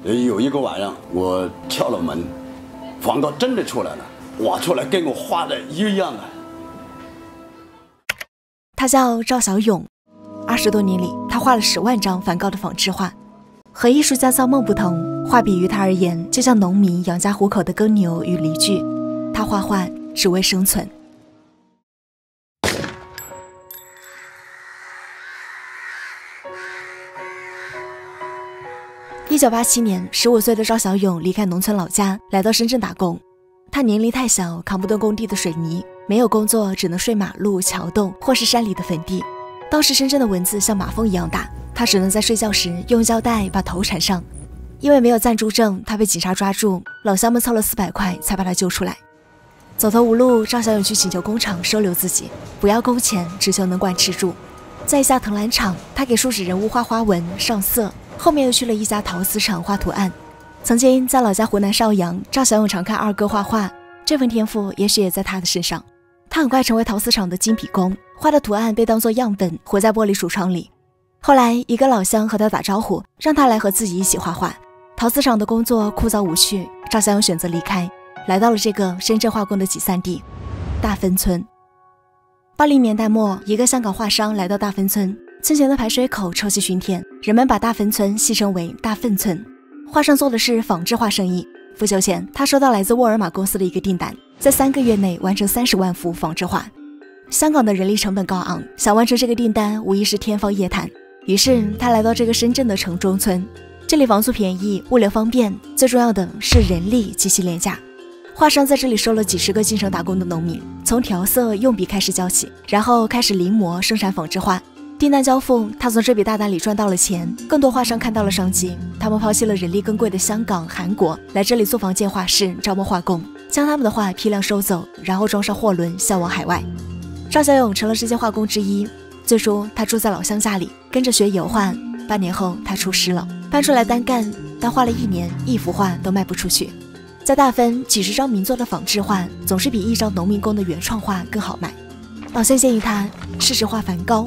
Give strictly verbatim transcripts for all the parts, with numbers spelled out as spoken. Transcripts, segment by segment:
有一个晚上，我敲了门，梵高真的出来了，画出来跟我画的一样啊。 他叫赵小勇，二十多年里，他画了十万张梵高的仿制画。和艺术家造梦不同，画笔于他而言，就像农民养家糊口的耕牛与犁具。他画画只为生存。一九八七年，十五岁的赵小勇离开农村老家，来到深圳打工。他年龄太小，扛不动工地的水泥，没有工作，只能睡马路、桥洞或是山里的坟地。当时深圳的蚊子像马蜂一样大，他只能在睡觉时用胶带把头缠上。因为没有暂住证，他被警察抓住，老乡们凑了四百块才把他救出来。走投无路，赵小勇去请求工厂收留自己，不要工钱，只求能管吃住。在一家藤篮厂，他给树脂人物画花纹、上色。后面又去了一家陶瓷厂画图案。曾经在老家湖南邵阳，赵小勇常看二哥画画，这份天赋也许也在他的身上。他很快成为陶瓷厂的金笔工，画的图案被当作样本活在玻璃橱窗里。后来一个老乡和他打招呼，让他来和自己一起画画。陶瓷厂的工作枯燥无趣，赵小勇选择离开，来到了这个深圳画工的集散地大芬村。八零年代末，一个香港画商来到大芬村，村前的排水口臭气熏天，人们把大芬村戏称为大粪村。画商做的是仿制画生意，不久前他收到来自沃尔玛公司的一个订单，在三个月内完成三十万幅仿制画。香港的人力成本高昂，想完成这个订单无疑是天方夜谭。于是他来到这个深圳的城中村，这里房租便宜，物流方便，最重要的是人力极其廉价。画商在这里收了几十个进城打工的农民，从调色用笔开始教起，然后开始临摹生产仿制画。订单交付，他从这笔大单里赚到了钱，更多画商看到了商机，他们抛弃了人力更贵的香港、韩国，来这里租房建画室，招募画工，将他们的画批量收走，然后装上货轮销往海外。赵小勇成了这些画工之一。最初他住在老乡家里，跟着学油画，半年后他出师了，搬出来单干，但画了一年，一幅画都卖不出去。在大芬，几十张名作的仿制画总是比一张农民工的原创画更好卖。老乡建议他试试画梵高。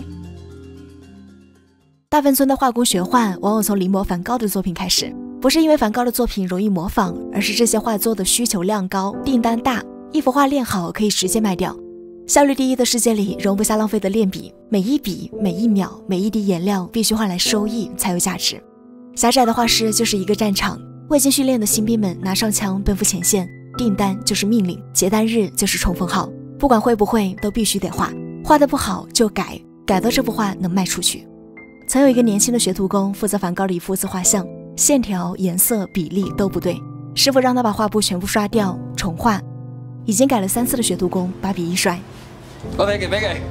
大芬村的画工学画往往从临摹梵高的作品开始，不是因为梵高的作品容易模仿，而是这些画作的需求量高，订单大，一幅画练好可以直接卖掉。效率第一的世界里容不下浪费的练笔，每一笔、每一秒、每一滴颜料必须换来收益才有价值。狭窄的画室就是一个战场，未经训练的新兵们拿上枪奔赴前线，订单就是命令，结单日就是冲锋号，不管会不会都必须得画，画得不好就改，改到这幅画能卖出去。曾有一个年轻的学徒工负责梵高的一幅自画像，线条、颜色、比例都不对，师傅让他把画布全部刷掉重画。已经改了三次的学徒工把笔一甩， 我别给别给，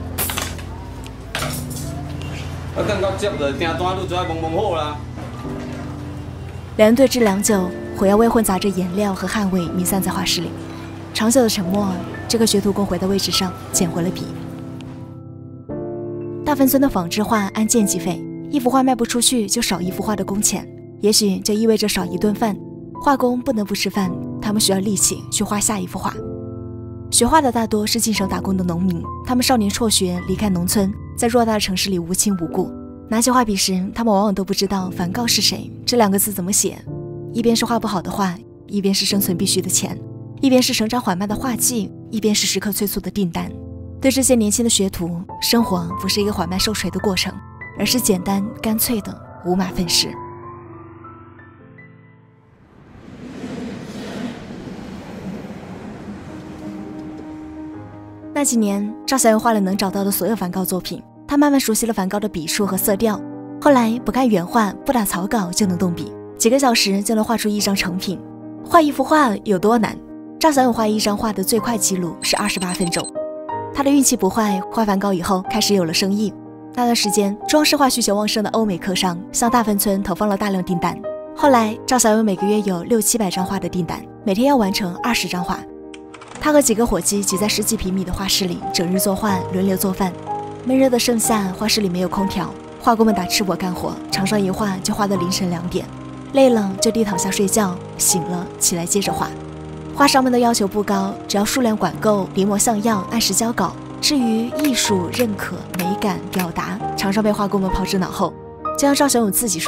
我等到接了，订单都做蒙蒙好啦。 两人对峙良久，火药味混杂着颜料和汗味弥散在画室里。长久的沉默，这个学徒工回到位置上，捡回了笔。大芬村的仿制画按件计费，一幅画卖不出去就少一幅画的工钱，也许就意味着少一顿饭。画工不能不吃饭，他们需要力气去画下一幅画。学画的大多是进城打工的农民，他们少年辍学离开农村，在偌大的城市里无亲无故。拿起画笔时，他们往往都不知道梵高是谁，这两个字怎么写。一边是画不好的画，一边是生存必须的钱，一边是成长缓慢的画技，一边是时刻催促的订单。对这些年轻的学徒，生活不是一个缓慢受锤的过程，而是简单干脆的五马分尸。那几年，赵小勇画了能找到的所有梵高作品，他慢慢熟悉了梵高的笔触和色调。后来不看原画，不打草稿就能动笔，几个小时就能画出一张成品。画一幅画有多难？赵小勇画一张画的最快记录是二十八分钟。他的运气不坏，画梵高以后开始有了生意。那段时间，装饰画需求旺盛的欧美客商向大芬村投放了大量订单。后来，赵小勇每个月有六七百张画的订单，每天要完成二十张画。他和几个伙计挤在十几平米的画室里，整日作画，轮流做饭。闷热的盛夏，画室里没有空调，画工们打赤膊干活，场上一画就画到凌晨两点，累了就地躺下睡觉，醒了起来接着画。画商们的要求不高，只要数量管够，临摹像样，按时交稿。至于艺术、认可、美感、表达，常常被画工们抛之脑后。就像赵小勇自己说的：“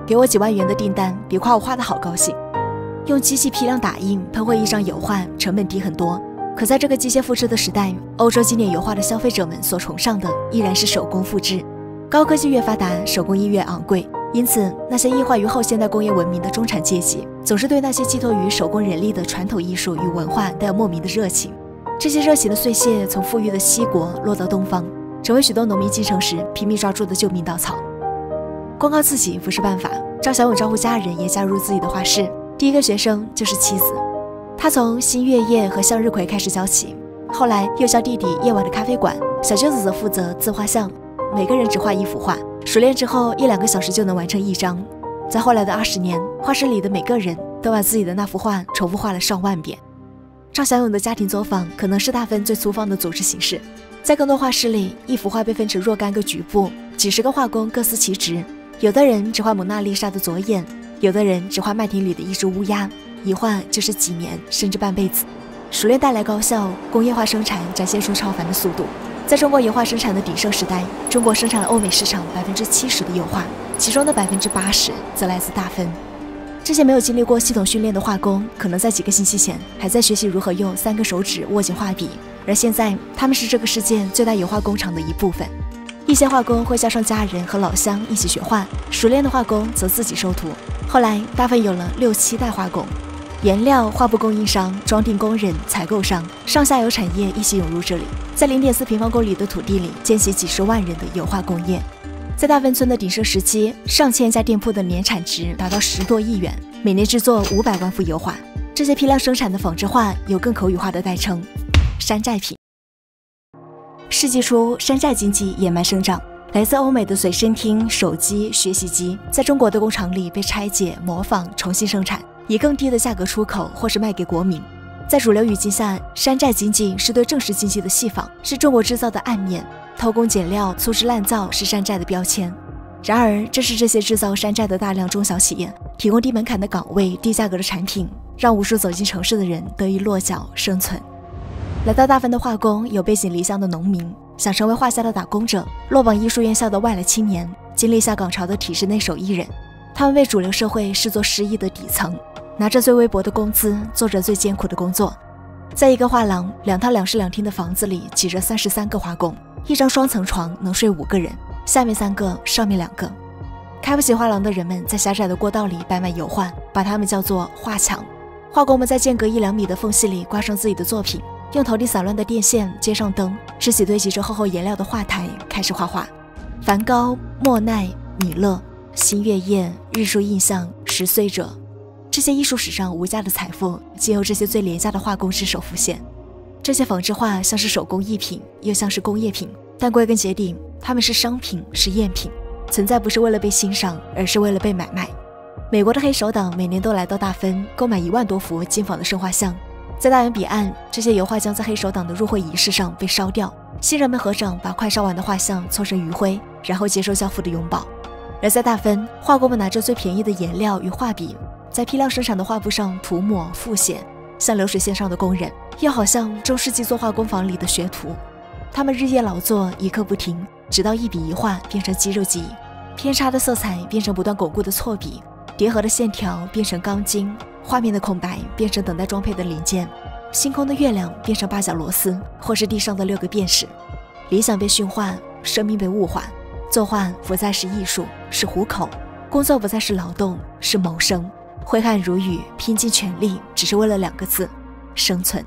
给我几万元的订单，比夸我画得好高兴。用机器批量打印喷绘一张油画，成本低很多。可在这个机械复制的时代，欧洲经典油画的消费者们所崇尚的依然是手工复制。高科技越发达，手工艺越昂贵，因此那些异化于后现代工业文明的中产阶级，总是对那些寄托于手工人力的传统艺术与文化带有莫名的热情。这些热情的碎屑从富裕的西国落到东方，成为许多农民进城时拼命抓住的救命稻草。光靠自己不是办法，赵小勇招呼家人也加入自己的画室。第一个学生就是妻子，他从新月夜和向日葵开始教起，后来又教弟弟夜晚的咖啡馆，小舅子则负责自画像，每个人只画一幅画，熟练之后一两个小时就能完成一张。在后来的二十年，画室里的每个人都把自己的那幅画重复画了上万遍。赵小勇的家庭作坊可能是大分最粗放的组织形式，在更多画室里，一幅画被分成若干个局部，几十个画工各司其职，有的人只画蒙娜丽莎的左眼，有的人只画麦田里的一只乌鸦，一画就是几年甚至半辈子。熟练带来高效，工业化生产展现出超凡的速度。在中国油画生产的鼎盛时代，中国生产了欧美市场百分之七十的油画，其中的百分之八十则来自大分。这些没有经历过系统训练的画工，可能在几个星期前还在学习如何用三个手指握紧画笔，而现在他们是这个世界最大油画工厂的一部分。一些画工会叫上家人和老乡一起学画，熟练的画工则自己收徒。后来大分有了六七代画工，颜料、画布供应商、装订工人、采购商，上下游产业一起涌入这里，在 零点四平方公里的土地里建起几十万人的油画工业。在大分村的鼎盛时期，上千家店铺的年产值达到十多亿元，每年制作五百万幅油画。这些批量生产的仿制画有更口语化的代称——山寨品。世纪初，山寨经济野蛮生长，来自欧美的随身听、手机、学习机，在中国的工厂里被拆解、模仿、重新生产，以更低的价格出口或是卖给国民。在主流语境下，山寨经济是对正式经济的戏仿，是中国制造的暗面。偷工减料、粗制滥造是山寨的标签。然而，正是这些制造山寨的大量中小企业，提供低门槛的岗位、低价格的产品，让无数走进城市的人得以落脚生存。来到大分的画工有背井离乡的农民，想成为画家的打工者，落榜艺术院校的外来青年，经历下岗潮的体制内手艺人，他们被主流社会视作失意的底层，拿着最微薄的工资，做着最艰苦的工作。在一个画廊两套两室两厅的房子里，挤着三十三个画工，一张双层床能睡五个人，下面三个，上面两个。开不起画廊的人们在狭窄的过道里摆满油画，把它们叫做画墙。画工们在间隔一两米的缝隙里挂上自己的作品，用头顶散乱的电线接上灯，支起堆积着厚厚颜料的画台，开始画画。梵高、莫奈、米勒、新月夜、日出印象、十岁者，这些艺术史上无价的财富，皆由这些最廉价的画工之手浮现。这些仿制画像是手工艺品，又像是工业品，但归根结底，它们是商品，是赝品，存在不是为了被欣赏，而是为了被买卖。美国的黑手党每年都来到大分，购买一万多幅金仿的圣画像。在大洋彼岸，这些油画将在黑手党的入会仪式上被烧掉，新人们合掌把快烧完的画像搓成余灰，然后接受教父的拥抱。而在大分，画工们拿着最便宜的颜料与画笔，在批量生产的画布上涂抹复写，像流水线上的工人，又好像中世纪作画工坊里的学徒。他们日夜劳作，一刻不停，直到一笔一画变成肌肉记忆，偏差的色彩变成不断巩固的错笔，叠合的线条变成钢筋，画面的空白变成等待装配的零件，星空的月亮变成八角螺丝，或是地上的六个便士。理想被驯化，生命被物化，作画不再是艺术，是糊口；工作不再是劳动，是谋生。挥汗如雨，拼尽全力，只是为了两个字：生存。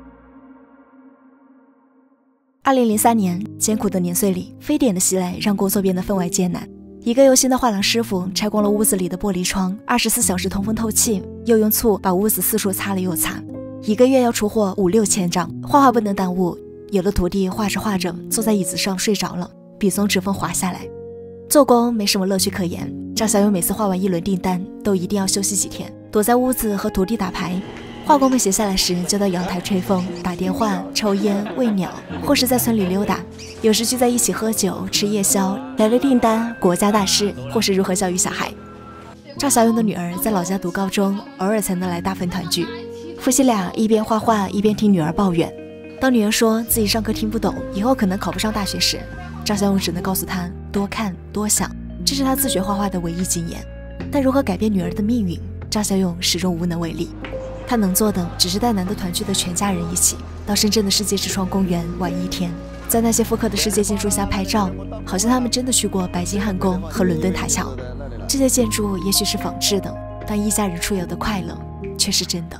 二零零三年，艰苦的年岁里，非典的袭来让工作变得分外艰难。一个有心的画廊师傅拆光了屋子里的玻璃窗，二十四小时通风透气，又用醋把屋子四处擦了又擦。一个月要出货五六千张，画画不能耽误。有的徒弟画着画着，坐在椅子上睡着了，笔从指缝滑下来。做工没什么乐趣可言，赵小勇每次画完一轮订单，都一定要休息几天，躲在屋子和徒弟打牌。画工们闲下来时，就到阳台吹风、打电话、抽烟、喂鸟，或是在村里溜达。有时聚在一起喝酒、吃夜宵，聊聊订单、国家大事，或是如何教育小孩。赵小勇的女儿在老家读高中，偶尔才能来大分团聚。夫妻俩一边画画，一边听女儿抱怨。当女儿说自己上课听不懂，以后可能考不上大学时，赵小勇只能告诉她多看多想，这是他自学画画的唯一经验。 但如何改变女儿的命运，赵小勇始终无能为力。他能做的只是带难得团聚的全家人一起到深圳的世界之窗公园玩一天，在那些复刻的世界建筑下拍照，好像他们真的去过白金汉宫和伦敦塔桥。这些建筑也许是仿制的，但一家人出游的快乐却是真的。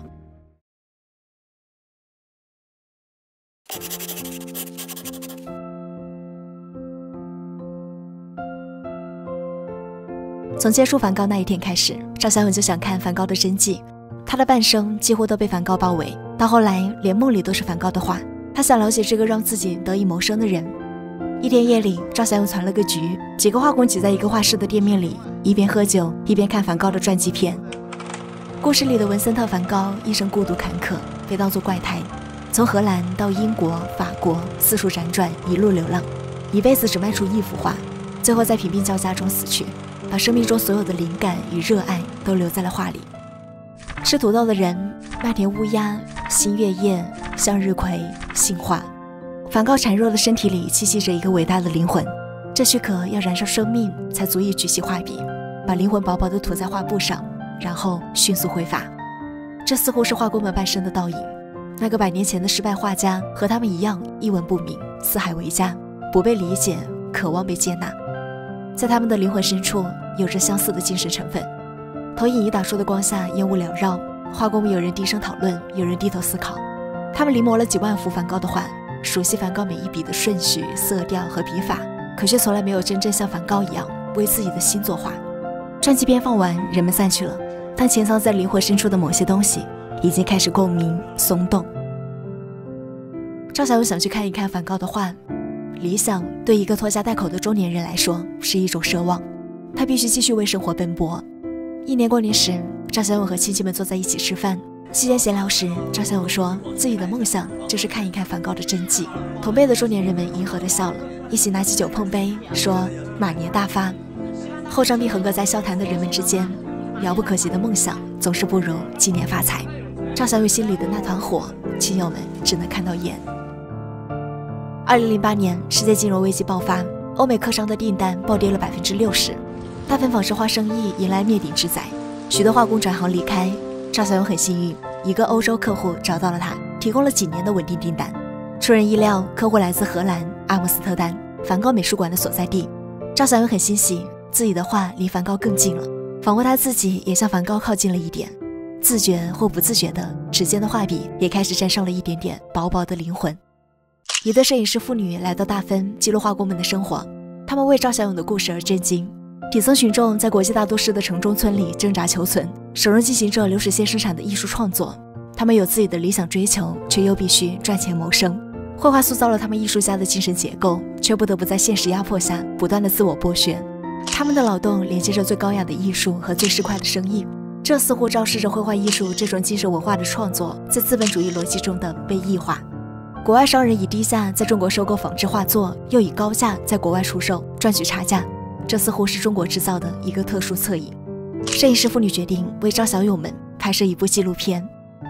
从接触梵高那一天开始，赵小勇就想看梵高的真迹。他的半生几乎都被梵高包围，到后来连梦里都是梵高的画。他想了解这个让自己得以谋生的人。一天夜里，赵小勇攒了个局，几个画工挤在一个画室的店面里，一边喝酒一边看梵高的传记片。故事里的文森特·梵高一生孤独坎坷，被当作怪胎，从荷兰到英国、法国四处辗转，一路流浪，一辈子只卖出一幅画，最后在贫病交加中死去，把生命中所有的灵感与热爱都留在了画里。吃土豆的人，麦田乌鸦，新月夜，向日葵，杏花。梵高孱弱的身体里栖息着一个伟大的灵魂，这躯壳要燃烧生命才足以举起画笔，把灵魂薄薄地涂在画布上，然后迅速挥发。这似乎是画工们半生的倒影。那个百年前的失败画家和他们一样，一文不名，四海为家，不被理解，渴望被接纳。在他们的灵魂深处有着相似的精神成分。投影仪打出的光下，烟雾缭绕，画工们有人低声讨论，有人低头思考。他们临摹了几万幅梵高的画，熟悉梵高每一笔的顺序、色调和笔法，可却从来没有真正像梵高一样为自己的心作画。传记片放完，人们散去了，但潜藏在灵魂深处的某些东西已经开始共鸣松动。赵小勇想去看一看梵高的画，理想对一个拖家带口的中年人来说是一种奢望，他必须继续为生活奔波。一年过年时，赵小勇和亲戚们坐在一起吃饭，期间闲聊时，赵小勇说自己的梦想就是看一看梵高的真迹。同辈的中年人们迎合地笑了，一起拿起酒碰杯，说马年大发。后张臂横亘在笑谈的人们之间，遥不可及的梦想总是不如今年发财。赵小勇心里的那团火，亲友们只能看到烟。二零零八年，世界金融危机爆发，欧美客商的订单暴跌了百分之六十，大份仿制画生意迎来灭顶之灾，许多画工转行离开。赵小勇很幸运，一个欧洲客户找到了他，提供了几年的稳定订单。出人意料，客户来自荷兰阿姆斯特丹，梵高美术馆的所在地。赵小勇很欣喜，自己的画离梵高更近了，仿佛他自己也向梵高靠近了一点。自觉或不自觉的，指尖的画笔也开始沾上了一点点薄薄的灵魂。一对摄影师父女来到大分，记录画工们的生活，他们为赵小勇的故事而震惊。底层群众在国际大都市的城中村里挣扎求存，手中进行着流水线生产的艺术创作。他们有自己的理想追求，却又必须赚钱谋生。绘画塑造了他们艺术家的精神结构，却不得不在现实压迫下不断的自我剥削。他们的劳动连接着最高雅的艺术和最市侩的生意，这似乎昭示着绘画艺术这种精神文化的创作在资本主义逻辑中的被异化。国外商人以低价在中国收购仿制画作，又以高价在国外出售，赚取差价。这似乎是中国制造的一个特殊侧影。摄影师父女决定为赵小勇们拍摄一部纪录片。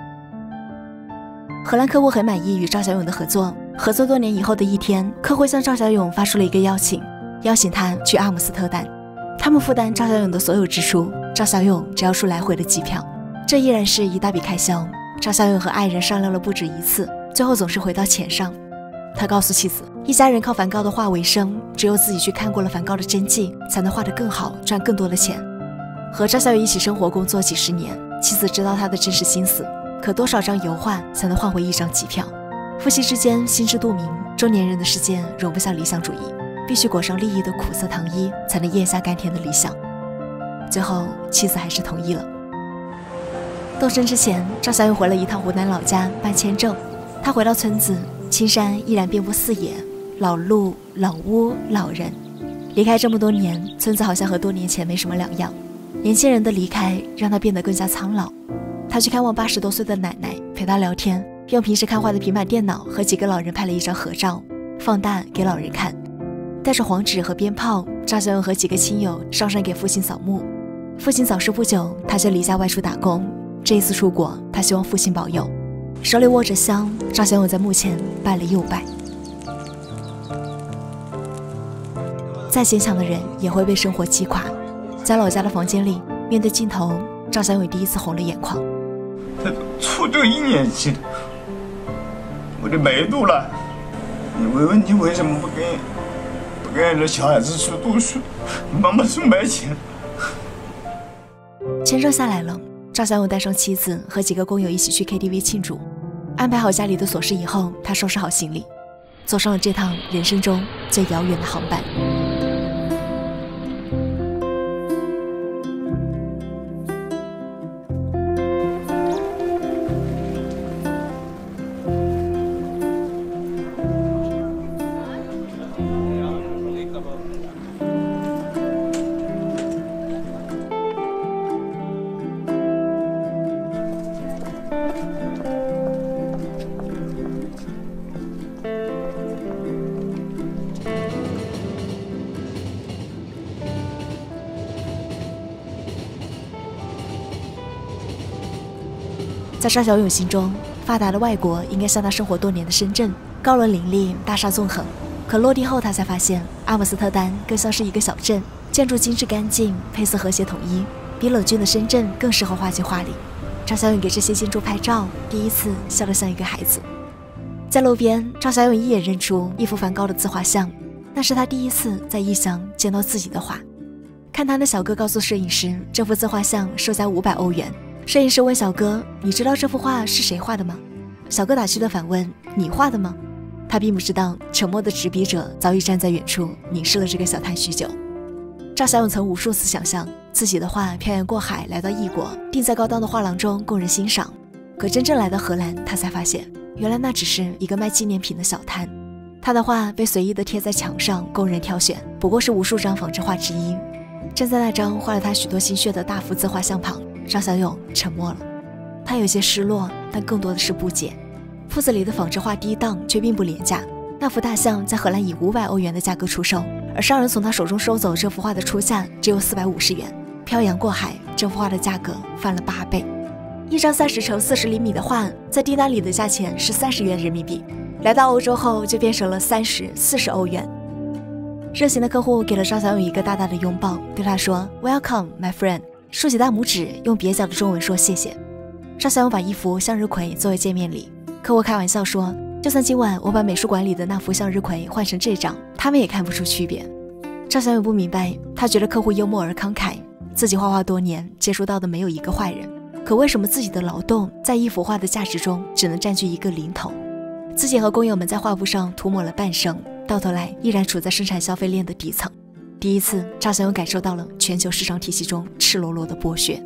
荷兰客户很满意与赵小勇的合作，合作多年以后的一天，客户向赵小勇发出了一个邀请，邀请他去阿姆斯特丹，他们负担赵小勇的所有支出，赵小勇只要出来回的机票。这依然是一大笔开销。赵小勇和爱人商量了不止一次，最后总是回到钱上。他告诉妻子，一家人靠梵高的画为生，只有自己去看过了梵高的真迹，才能画得更好，赚更多的钱。和赵小勇一起生活工作几十年，妻子知道他的真实心思，可多少张油画才能换回一张机票？夫妻之间心知肚明，中年人的世界容不下理想主义，必须裹上利益的苦涩糖衣，才能咽下甘甜的理想。最后，妻子还是同意了。动身之前，赵小勇回了一趟湖南老家办签证。他回到村子，青山依然遍布四野，老路、老屋、老人。离开这么多年，村子好像和多年前没什么两样。年轻人的离开让他变得更加苍老。他去看望八十多岁的奶奶，陪她聊天，用平时看画的平板电脑和几个老人拍了一张合照，放大给老人看。带着黄纸和鞭炮，赵小勇和几个亲友上山给父亲扫墓。父亲早逝不久，他就离家外出打工。这一次出国，他希望父亲保佑。手里握着香，赵小勇在墓前拜了又拜。再坚强的人也会被生活击垮。在老家的房间里， 面对镜头，赵小勇第一次红了眼眶。 他初中一年级的，我的梅毒了。你问问你为什么不给不给这小孩子去读书？妈妈去卖钱。 签证下来了，赵小勇带上妻子和几个工友一起去 K T V 庆祝。安排好家里的琐事以后，他收拾好行李，走上了这趟人生中最遥远的航班。在赵小勇心中，发达的外国应该像他生活多年的深圳，高楼林立，大厦纵横。可落地后，他才发现阿姆斯特丹更像是一个小镇，建筑精致干净，配色和谐统一，比冷峻的深圳更适合画进画里。赵小勇给这些建筑拍照，第一次笑得像一个孩子。在路边，赵小勇一眼认出一幅梵高的自画像，那是他第一次在异乡见到自己的画。看他的小哥告诉摄影师，这幅自画像售价五百欧元。摄影师问小哥：“你知道这幅画是谁画的吗？”小哥打趣地反问：“你画的吗？”他并不知道，沉默的执笔者早已站在远处凝视了这个小摊许久。赵小勇曾无数次想象自己的画漂洋过海来到异国，定在高档的画廊中供人欣赏。可真正来到荷兰，他才发现，原来那只是一个卖纪念品的小摊。他的画被随意地贴在墙上供人挑选，不过是无数张仿制画之一。站在那张花了他许多心血的大幅自画像旁，赵小勇沉默了。他有些失落，但更多的是不解。铺子里的仿制画低档，却并不廉价。那幅大象在荷兰以五百欧元的价格出售，而商人从他手中收走这幅画的出价只有四百五十元。漂洋过海，这幅画的价格翻了八倍。一张三十乘四十厘米的画，在订单里的价钱是三十元人民币，来到欧洲后就变成了三十、四十欧元。热心的客户给了赵小勇一个大大的拥抱，对他说 ：“Welcome, my friend。”竖起大拇指，用蹩脚的中文说谢谢。赵小勇把一幅向日葵作为见面礼，客户开玩笑说：“就算今晚我把美术馆里的那幅向日葵换成这张，他们也看不出区别。”赵小勇不明白，他觉得客户幽默而慷慨，自己画画多年，接触到的没有一个坏人，可为什么自己的劳动在一幅画的价值中只能占据一个零头？自己和工友们在画布上涂抹了半生，到头来依然处在生产消费链的底层。第一次，赵小勇感受到了全球市场体系中赤裸裸的剥削。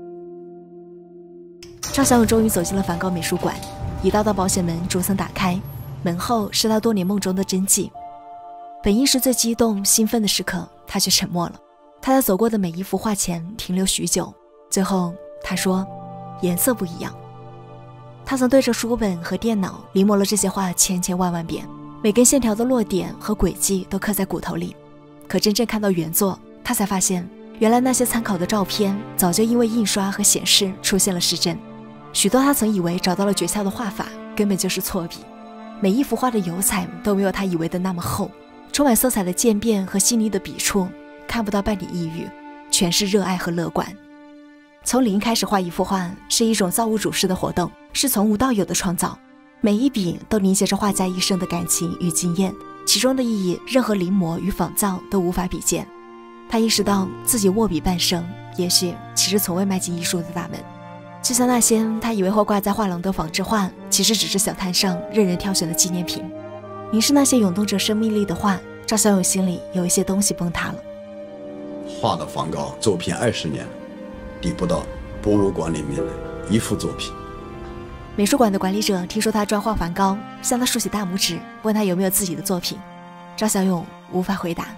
赵小勇终于走进了梵高美术馆，一道道保险门逐层打开，门后是他多年梦中的真迹。本应是最激动兴奋的时刻，他却沉默了。他在走过的每一幅画前停留许久，最后他说：“颜色不一样。”他曾对着书本和电脑临摹了这些画千千万万遍，每根线条的落点和轨迹都刻在骨头里。可真正看到原作，他才发现，原来那些参考的照片早就因为印刷和显示出现了失真。许多他曾以为找到了诀窍的画法，根本就是错笔。每一幅画的油彩都没有他以为的那么厚，充满色彩的渐变和细腻的笔触，看不到半点抑郁，全是热爱和乐观。从零开始画一幅画是一种造物主式的活动，是从无到有的创造，每一笔都凝结着画家一生的感情与经验，其中的意义任何临摹与仿造都无法比肩。他意识到自己握笔半生，也许其实从未迈进艺术的大门。就像那些他以为会挂在画廊的仿制画，其实只是小摊上任人挑选的纪念品。凝视那些涌动着生命力的画，赵小勇心里有一些东西崩塌了。 画的梵高作品二十年，抵不到博物馆里面的一幅作品。 美术馆的管理者听说他专画梵高，向他竖起大拇指，问他有没有自己的作品。赵小勇无法回答。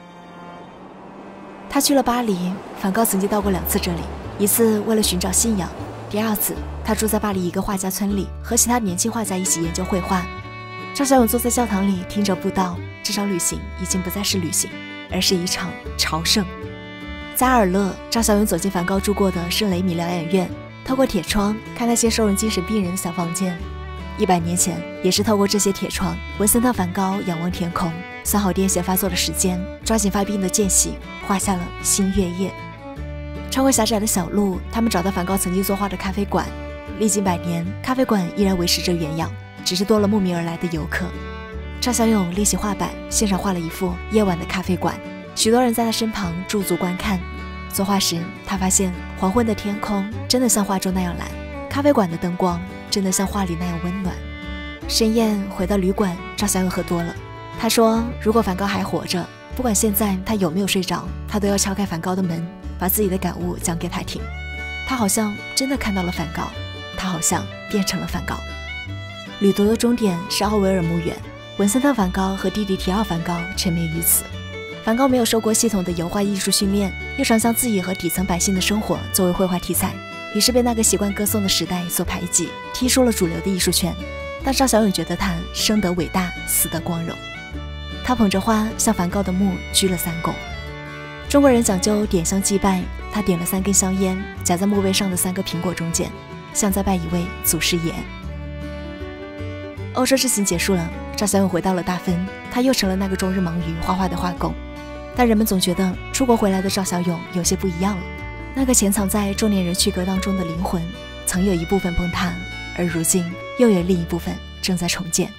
他去了巴黎，梵高曾经到过两次这里，一次为了寻找信仰，第二次他住在巴黎一个画家村里，和其他年轻画家一起研究绘画。赵小勇坐在教堂里听着布道，这场旅行已经不再是旅行，而是一场朝圣。在阿尔勒，赵小勇走进梵高住过的圣雷米疗养院，透过铁窗看那些收容精神病人的小房间。一百年前，也是透过这些铁窗，文森特·梵高仰望天空，算好癫痫发作的时间，抓紧发病的间隙，画下了《新月夜》。 穿过狭窄的小路，他们找到梵高曾经作画的咖啡馆。历经百年，咖啡馆依然维持着原样，只是多了慕名而来的游客。赵小勇立起画板，现场画了一幅夜晚的咖啡馆，许多人在他身旁驻足观看。作画时，他发现黄昏的天空真的像画中那样蓝，咖啡馆的灯光真的像画里那样温暖。深夜回到旅馆，赵小勇喝多了。他说，如果梵高还活着，不管现在他有没有睡着，他都要敲开梵高的门，把自己的感悟讲给他听。他好像真的看到了梵高，他好像变成了梵高。旅途的终点是奥维尔墓园，文森特·梵高和弟弟提奥·梵高沉迷于此。梵高没有受过系统的油画艺术训练，又常将自己和底层百姓的生活作为绘画题材，于是被那个习惯歌颂的时代所排挤，踢出了主流的艺术圈。但赵小勇觉得他生得伟大，死得光荣。他捧着花向梵高的墓鞠了三躬。中国人讲究点香祭拜，他点了三根香烟，夹在墓碑上的三个苹果中间，像在拜一位祖师爷。欧洲之行结束了，赵小勇回到了大分，他又成了那个终日忙于画画的画工。但人们总觉得出国回来的赵小勇有些不一样了，那个潜藏在中年人躯壳当中的灵魂，曾有一部分崩塌，而如今又有另一部分正在重建。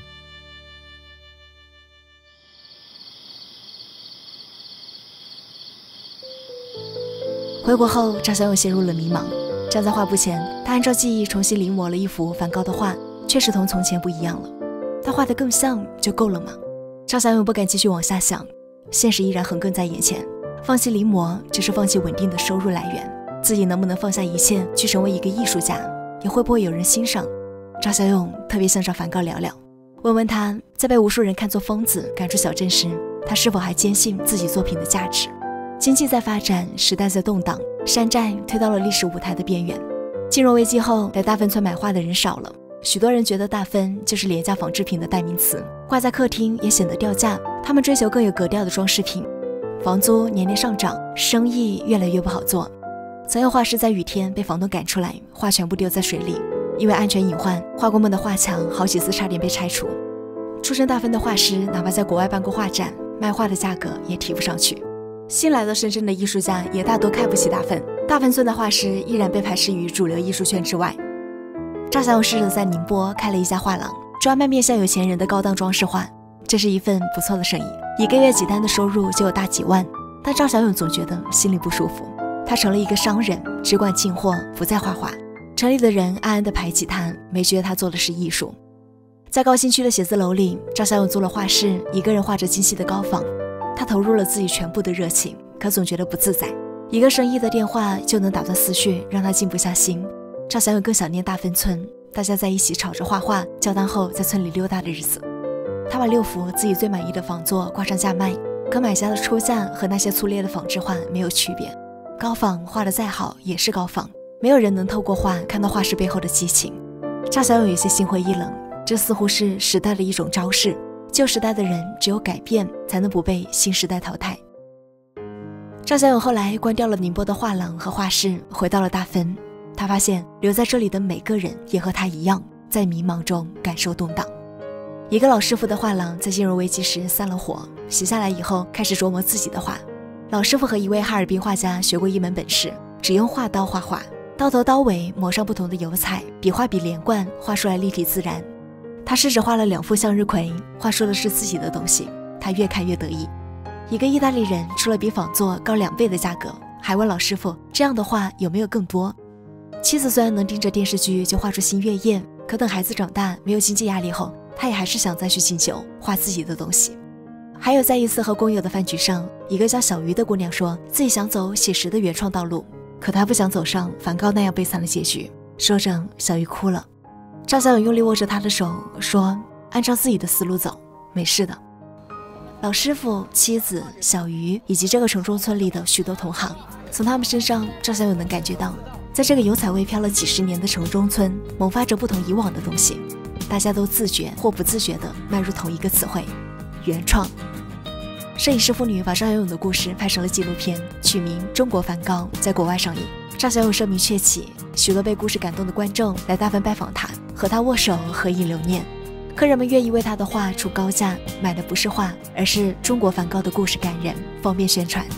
回国后，赵小勇陷入了迷茫。站在画布前，他按照记忆重新临摹了一幅梵高的画，确实同从前不一样了。他画得更像就够了吗？赵小勇不敢继续往下想，现实依然横亘在眼前。放弃临摹，就是放弃稳定的收入来源。自己能不能放下一切去成为一个艺术家，也会不会有人欣赏？赵小勇特别想找梵高聊聊，问问他在被无数人看作疯子赶出小镇时，他是否还坚信自己作品的价值。经济在发展，时代在动荡，山寨推到了历史舞台的边缘。金融危机后，来大芬村买画的人少了，许多人觉得大芬就是廉价仿制品的代名词，挂在客厅也显得掉价。他们追求更有格调的装饰品，房租年年上涨，生意越来越不好做。曾有画师在雨天被房东赶出来，画全部丢在水里，因为安全隐患，画工们的画墙好几次差点被拆除。出身大芬的画师，哪怕在国外办过画展，卖画的价格也提不上去。新来的深圳的艺术家也大多看不起大芬，大芬村的画师依然被排斥于主流艺术圈之外。赵小勇试着在宁波开了一家画廊，专卖面向有钱人的高档装饰画，这是一份不错的生意，一个月几单的收入就有大几万。但赵小勇总觉得心里不舒服，他成了一个商人，只管进货，不再画画。城里的人暗暗地排挤他，没觉得他做的是艺术。在高新区的写字楼里，赵小勇租了画室，一个人画着精细的高仿。他投入了自己全部的热情，可总觉得不自在。一个生意的电话就能打断思绪，让他静不下心。赵小勇更想念大芬村，大家在一起吵着画画，交单后在村里溜达的日子。他把六幅自己最满意的仿作挂上架卖，可买家的出价和那些粗劣的仿制画没有区别。高仿画得再好也是高仿，没有人能透过画看到画师背后的激情。赵小勇有些心灰意冷，这似乎是时代的一种招式。旧时代的人只有改变，才能不被新时代淘汰。赵小勇后来关掉了宁波的画廊和画室，回到了大芬。他发现留在这里的每个人也和他一样，在迷茫中感受动荡。一个老师傅的画廊在金融危机时散了伙，洗下来以后开始琢磨自己的画。老师傅和一位哈尔滨画家学过一门本事，只用画刀画画，刀头刀尾抹上不同的油彩，笔画笔连贯，画出来立体自然。他试着画了两幅向日葵，画出的是自己的东西，他越看越得意。一个意大利人出了比仿作高两倍的价格，还问老师傅这样的画有没有更多。妻子虽然能盯着电视剧就画出新月夜，可等孩子长大没有经济压力后，他也还是想再去进修画自己的东西。还有在一次和工友的饭局上，一个叫小鱼的姑娘说自己想走写实的原创道路，可她不想走上梵高那样悲惨的结局。说着小鱼哭了。赵小勇用力握着她的手说，按照自己的思路走，没事的。老师傅、妻子、小鱼以及这个城中村里的许多同行，从他们身上赵小勇能感觉到，在这个油彩味飘了几十年的城中村萌发着不同以往的东西，大家都自觉或不自觉地迈入同一个词汇，原创。摄影师妇女把赵小勇的故事拍成了纪录片，取名《中国梵高》，在国外上映。赵小勇声名鹊起，许多被故事感动的观众来大芬拜访他，和他握手合影留念。客人们愿意为他的画出高价，买的不是画，而是中国梵高的故事感人，方便宣传。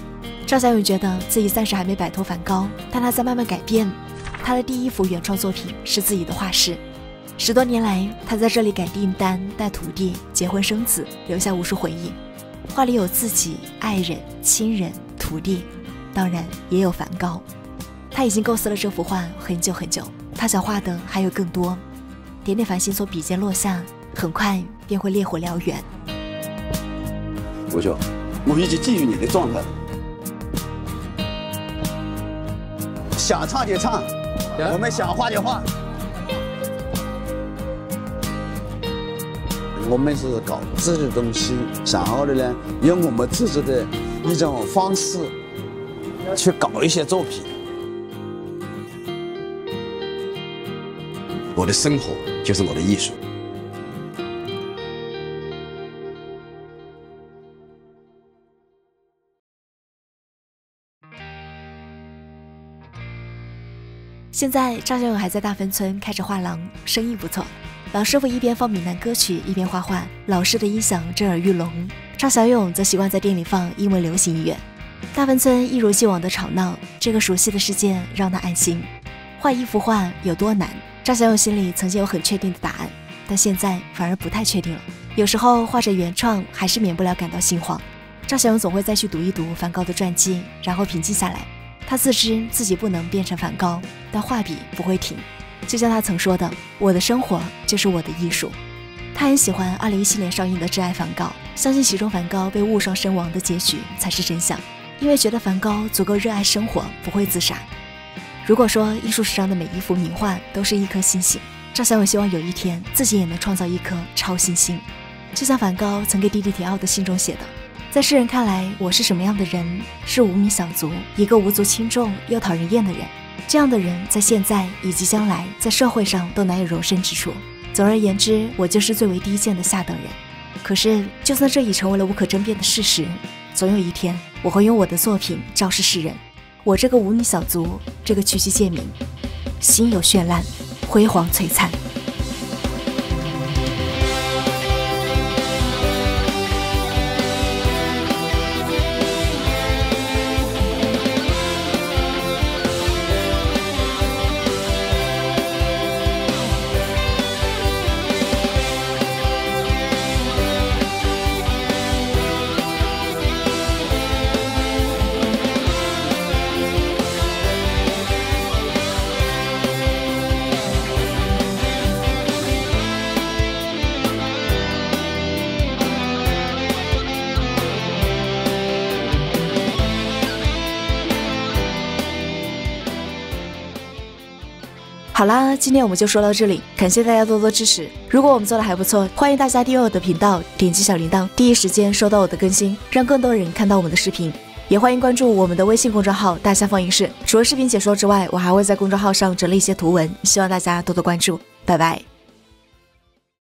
赵小勇觉得自己暂时还没摆脱梵高，但他在慢慢改变。他的第一幅原创作品是自己的画室。十多年来，他在这里改订单、带徒弟、结婚生子，留下无数回忆。画里有自己、爱人、亲人、徒弟，当然也有梵高。他已经构思了这幅画很久很久，他想画的还有更多。点点繁星从笔尖落下，很快便会烈火燎原。 我说，我已经进入你的状态了。想唱就唱，我们想画就画。我们是搞自己的东西，想要的呢，用我们自己的一种方式去搞一些作品。我的生活就是我的艺术。 现在赵小勇还在大芬村开着画廊，生意不错。老师傅一边放闽南歌曲，一边画画，老式的音响震耳欲聋。赵小勇则习惯在店里放英文流行音乐。大芬村一如既往的吵闹，这个熟悉的世界让他安心。画一幅画有多难？赵小勇心里曾经有很确定的答案，但现在反而不太确定了。有时候画着原创，还是免不了感到心慌。赵小勇总会再去读一读梵高的传记，然后平静下来。他自知自己不能变成梵高，但画笔不会停。就像他曾说的，我的生活就是我的艺术。他很喜欢二零一七年上映的《挚爱梵高》，相信其中梵高被误伤身亡的结局才是真相，因为觉得梵高足够热爱生活，不会自杀。如果说艺术史上的每一幅名画都是一颗星星，赵小勇希望有一天自己也能创造一颗超新星。就像梵高曾给弟弟提奥的信中写的，在世人看来，我是什么样的人？是无名小卒，一个无足轻重又讨人厌的人。这样的人在现在以及将来在社会上都难有容身之处。总而言之，我就是最为低贱的下等人。可是就算这已成为了无可争辩的事实，总有一天我会用我的作品昭示世人，我这个无名小卒，这个区区贱民，心有绚烂，辉煌璀璨。好啦，今天我们就说到这里，感谢大家多多支持。如果我们做的还不错，欢迎大家订阅我的频道，点击小铃铛，第一时间收到我的更新，让更多人看到我们的视频。也欢迎关注我们的微信公众号大象放映室，除了视频解说之外，我还会在公众号上整理一些图文，希望大家多多关注。拜拜。